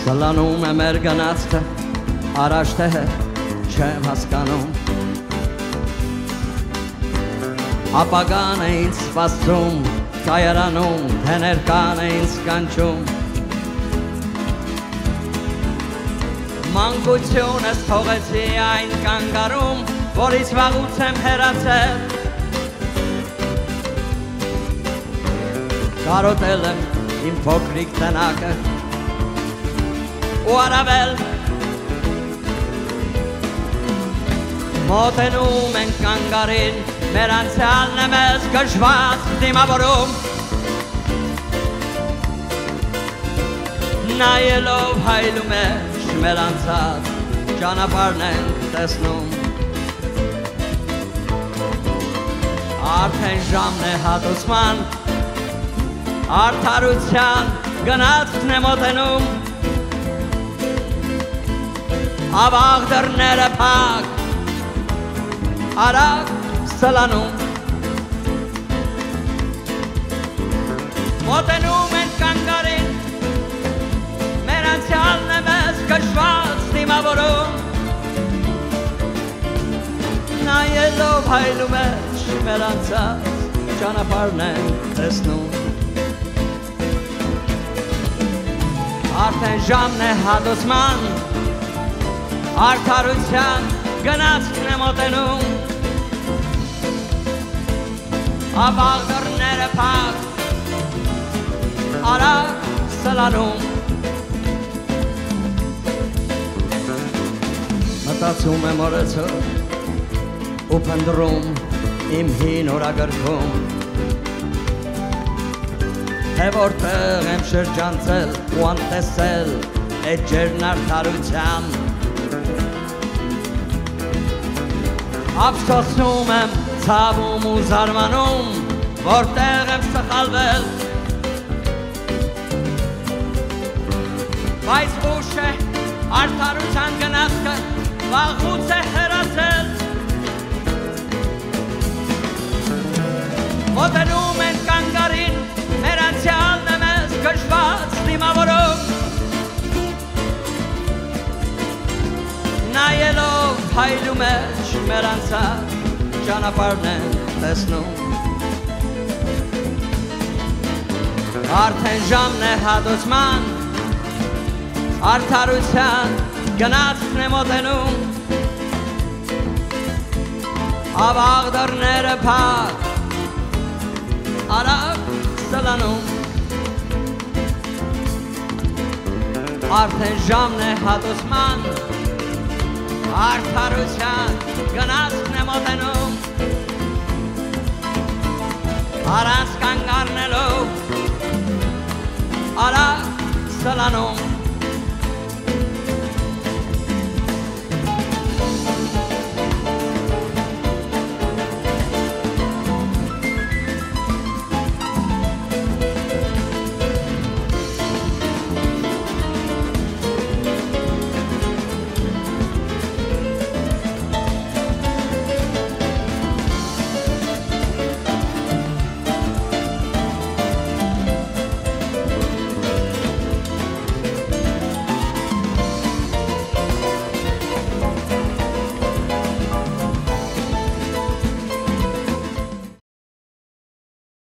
Սլանում է մեր գնացքը, առաջ թե հետ չեմ հասկանում Ապագան է ինձ սպասում, կայարանում, թե ներկան է ինձ կանչում Մանկությունս թողեցի այն կանգարում, որից վաղուց եմ հեռացել Կարոտել եմ իմ փոքրիկ տնակը ու առավել Մոտենում ենք կանգարին, մեր անցյալն է մեզ գժված դիմավորում Նայելով հայլու մեջ մեր անցած ճանապարհն ենք տեսնում Արդեն ժամն է հատուցման, արդարության գնացքն է մոտենում Ավաղ դռները փակ, արագ սլանում Մոտենում ենք կանգարին, մեր անցյալն է մեզ գժված դիմավորում Նայելով հայլու մեջ մեր անցած ճանապարհն ենք տեսնում Արդեն ժամն է հատուցման, արդարության գնացքն է մոտենում Ավաղ դռները փակ, արագ սլանում Մտածում եմ օրեցօր ու փնտրում իմ հին օրագրքում Թե որտեղ եմ շրջանցել ու անտեսել էջերն արդարության Ափսոսում եմ, ցավում ու զարմանում, որտեղ եմ սխալվել Բայց ուշ է արդարության գնացքը, վաղուց է հեռացել Մոտենում ենք կանգարին, մեր անցյալն է մեզ գժված դիմավորում Նայելով հայլու մեջ մեր անցած ճանապարհն ենք տեսնում Արդեն ժամն է հատուցման, արդարության գնացքն է մոտենում Ավաղ դռները փակ, արագ սլանում Արդեն ժամն է հատուցման, արդարության գնացքն է մոտենում Առանց կանգ առնելու, արագ սլանում